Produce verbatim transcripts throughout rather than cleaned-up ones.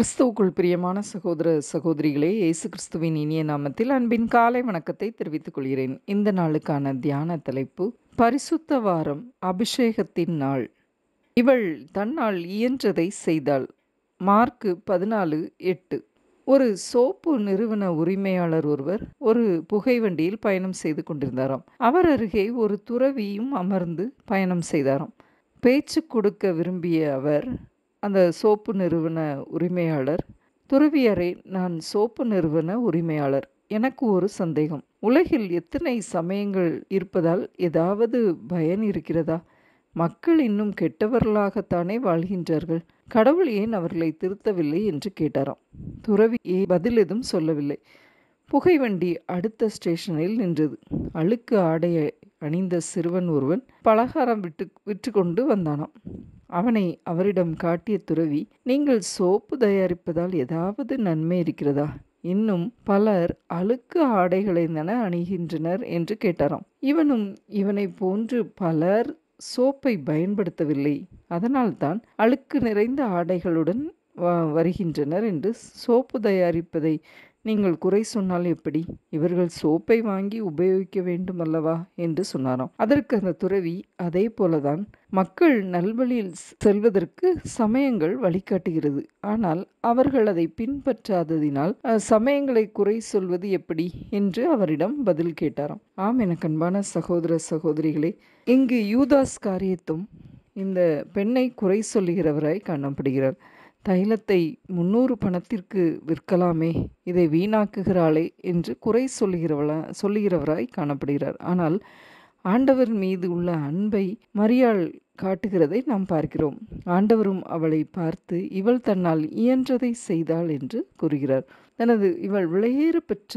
கிறிஸ்துவுக்குள் பிரியமான சகோதர சகோதரிகளே, இயேசு கிறிஸ்துவின் இனிய நாமத்தில் அன்பின் காலை வணக்கத்தை தெரிவித்துக் கொள்கிறேன். இந்த நாளுக்கான தியான தலைப்பு பரிசுத்த வாரம், அபிஷேகத்தின் நாள். இவள் தன்னால் இயன்றதை செய்தாள். மார்க்கு பதினாலு எட்டு. ஒரு சோப்பு நிறுவன உரிமையாளர் ஒருவர் ஒரு புகைவண்டியில் பயணம் செய்து கொண்டிருந்தாராம். அவர் அருகே ஒரு துறவியும் அமர்ந்து பயணம் செய்தாராம். பேச்சு கொடுக்க விரும்பிய அவர், அந்த சோப்பு நிறுவன உரிமையாளர், துறவியரே, நான் சோப்பு நிறுவன உரிமையாளர். எனக்கு ஒரு சந்தேகம். உலகில் எத்தனை சமயங்கள் இருப்பதால் ஏதாவது பயன் இருக்கிறதா? மக்கள் இன்னும் கெட்டவர்களாகத்தானே வாழ்கின்றார்கள். கடவுள் ஏன் அவர்களை திருத்தவில்லை என்று கேட்டாராம். துறவி பதில் எதுவும் சொல்லவில்லை. புகைவண்டி அடுத்த ஸ்டேஷனில் நின்றது. அழுக்கு ஆடையை அணிந்த சிறுவன் ஒருவன் பலகாரம் விட்டு விற்று கொண்டு வந்தானாம். அவனை அவரிடம் காட்டிய துறவி, நீங்கள் சோப்பு தயாரிப்பதால் ஏதாவது நன்மை இருக்கிறதா? இன்னும் பலர் அழுக்கு ஆடைகளை தானே அணிகின்றனர் என்று கேட்டாராம். இவனும் இவனை போன்று பலர் சோப்பை பயன்படுத்தவில்லை, அதனால்தான் அழுக்கு நிறைந்த ஆடைகளுடன் வருகின்றனர் என்று சோப்பு தயாரிப்பதை நீங்கள் குறை சொன்னால் எப்படி? இவர்கள் சோப்பை வாங்கி உபயோகிக்க வேண்டும் அல்லவா என்று சொன்னாராம். அதற்கு அந்த துறவி, அதே போலதான் மக்கள் நல்வழியில் செல்வதற்கு சமயங்கள் வழிகாட்டுகிறது. ஆனால் அவர்கள் அதை பின்பற்றாததினால் சமயங்களை குறை சொல்வது எப்படி என்று அவரிடம் பதில் கேட்டாராம். ஆம், எனக்கு அன்பான சகோதர சகோதரிகளே, இங்கு யூதாஸ் காரியத்தும் இந்த பெண்ணை குறை சொல்லுகிறவராய் காணப்படுகிறார். தைலத்தை முன்னூறு பணத்திற்கு விற்கலாமே, இதை வீணாக்குகிறாளே என்று குறை சொல்லுகிறவளா சொல்லுகிறவராய் காணப்படுகிறார். ஆனால் ஆண்டவர் மீது உள்ள அன்பை மரியாள் காட்டுகிறதை நாம் பார்க்கிறோம். ஆண்டவரும் அவளை பார்த்து, இவள் தன்னால் இயன்றதை செய்தாள் என்று கூறுகிறார். தனது இவள் விலையேற பெற்ற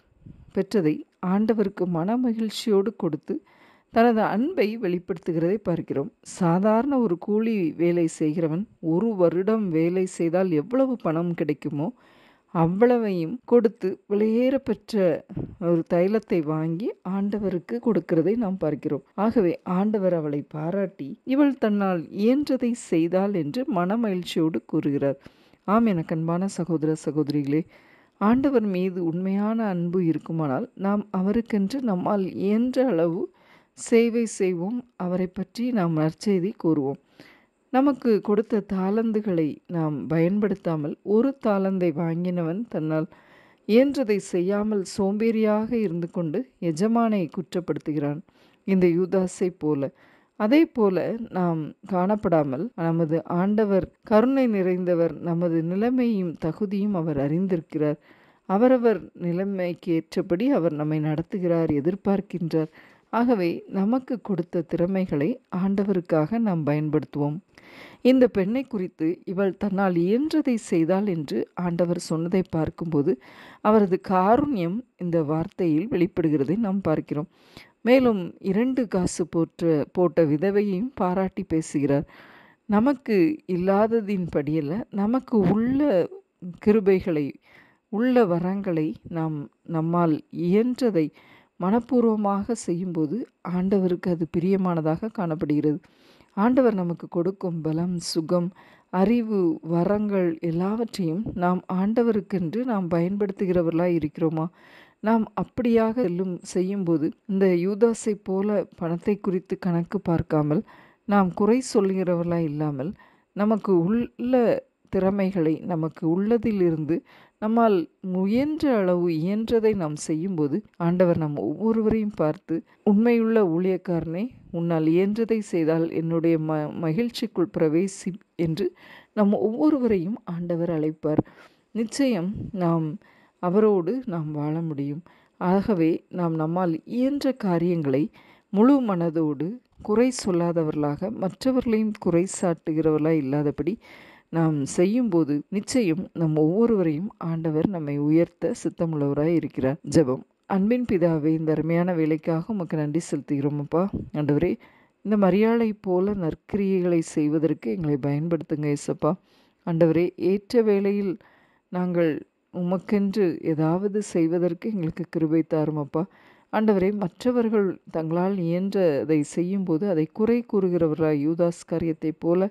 பெற்றதை ஆண்டவருக்கு மன மகிழ்ச்சியோடு கொடுத்து தனது அன்பை வெளிப்படுத்துகிறதை பார்க்கிறோம். சாதாரண ஒரு கூலி வேலை செய்கிறவன் ஒரு வருடம் வேலை செய்தால் எவ்வளவு பணம் கிடைக்குமோ அவ்வளவையும் கொடுத்து விலையேற பெற்ற ஒரு தைலத்தை வாங்கி ஆண்டவருக்கு கொடுக்கிறதை நாம் பார்க்கிறோம். ஆகவே ஆண்டவர் அவளை பாராட்டி, இவள் தன்னால் இயன்றதை செய்தாள் என்று மன மகிழ்ச்சியோடு கூறுகிறார். ஆம், எனக்கு அன்பான சகோதர சகோதரிகளே, ஆண்டவர் மீது உண்மையான அன்பு இருக்குமானால் நாம் அவருக்கென்று நம்மால் இயன்ற அளவு சேவை செய்வோம். அவரை பற்றி நாம் நற்செய்தி கூறுவோம். நமக்கு கொடுத்த தாளந்துகளை நாம் பயன்படுத்தாமல் ஒரு தாளந்தை வாங்கினவன் தன்னால் இயன்றதை செய்யாமல் சோம்பேறியாக இருந்து கொண்டு எஜமானை குற்றப்படுத்துகிறான், இந்த யூதாஸை போல. அதே போல நாம் காணப்படாமல் நமது ஆண்டவர் கருணை நிறைந்தவர். நமது நிலைமையும் தகுதியும் அவர் அறிந்திருக்கிறார். அவரவர் நிலைமைக்கு ஏற்றபடி அவர் நம்மை நடத்துகிறார், எதிர்பார்க்கின்றார். ஆகவே நமக்கு கொடுத்த திறமைகளை ஆண்டவருக்காக நாம் பயன்படுத்துவோம். இந்த பெண்ணை குறித்து இவள் தன்னால் இயன்றதை செய்தாள் என்று ஆண்டவர் சொன்னதை பார்க்கும்போது அவரது காருண்யம் இந்த வார்த்தையில் வெளிப்படுகிறதை நாம் பார்க்கிறோம். மேலும் இரண்டு காசு போற்ற போட்ட விதவையையும் பாராட்டி பேசுகிறார். நமக்கு இல்லாததின் படியல்ல, நமக்கு உள்ள கிருபைகளை, உள்ள வரங்களை நாம் நம்மால் இயன்றதை மனப்பூர்வமாக செய்யும்போது ஆண்டவருக்கு அது பிரியமானதாக காணப்படுகிறது. ஆண்டவர் நமக்கு கொடுக்கும் பலம், சுகம், அறிவு, வரங்கள் எல்லாவற்றையும் நாம் ஆண்டவருக்கென்று நாம் பயன்படுத்துகிறவர்களாக இருக்கிறோமா? நாம் அப்படியாக செல்லும் செய்யும்போது இந்த யூதாஸை போல பணத்தை குறித்து கணக்கு பார்க்காமல் நாம் குறை சொல்கிறவர்களாக இல்லாமல் நமக்கு உள்ள திறமைகளை, நமக்கு உள்ளதிலிருந்து நம்மால் முயன்ற அளவு இயன்றதை நாம் செய்யும்போது ஆண்டவர் நம் ஒவ்வொருவரையும் பார்த்து, உண்மையுள்ள ஊழியக்காரனே, உன்னால் இயன்றதை செய்தால் என்னுடைய ம மகிழ்ச்சிக்குள் பிரவேசி என்று நம் ஒவ்வொருவரையும் ஆண்டவர் அழைப்பார். நிச்சயம் நாம் அவரோடு நாம் வாழ முடியும். ஆகவே நாம் நம்மால் இயன்ற காரியங்களை முழு மனதோடு குறை சொல்லாதவர்களாக, மற்றவர்களையும் குறை சாட்டுகிறவர்களாக இல்லாதபடி நாம் செய்யும்போது நிச்சயம் நம் ஒவ்வொருவரையும் ஆண்டவர் நம்மை உயர்த்த சித்தமுள்ளவராய் இருக்கிறார். ஜெபம். அன்பின் பிதாவே, இந்த அருமையான வேலைக்காக உமக்கு நன்றி செலுத்துகிறோம் அப்பா. ஆண்டவரே, இந்த மரியாளை போல நற்கிரியைகளை செய்வதற்கு எங்களை பயன்படுத்துங்க இயேசப்பா. ஆண்டவரே, ஏற்ற வேளையில் நாங்கள் உமக்கென்று ஏதாவது செய்வதற்கு எங்களுக்கு கிருபை தாரும் அப்பா. ஆண்டவரே, மற்றவர்கள் தங்களால் இயன்றதை செய்யும்போது அதை குறை கூறுகிறவர்களாய் யூதாஸ் காரியத்தை போல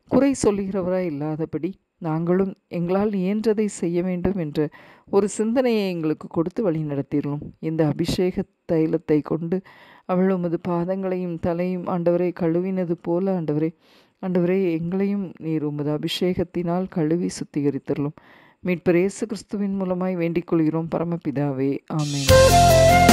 குறை சொல்லுகிறவராய் இல்லாதபடி நாங்களும் எங்களால் இயன்றதை செய்ய வேண்டும் என்ற ஒரு சிந்தனையை எங்களுக்கு கொடுத்து வழி நடத்திடலும். இந்த அபிஷேக தைலத்தை கொண்டு அவள் உமது பாதங்களையும் தலையும் ஆண்டவரை கழுவினது போல ஆண்டவரே ஆண்டவரே எங்களையும் நீர் உமது அபிஷேகத்தினால் கழுவி சுத்திகரித்தரலும். மீட்பர் இயேசு கிறிஸ்துவின் மூலமாய் வேண்டிக் கொள்கிறோம் பரமபிதாவே, ஆமென்.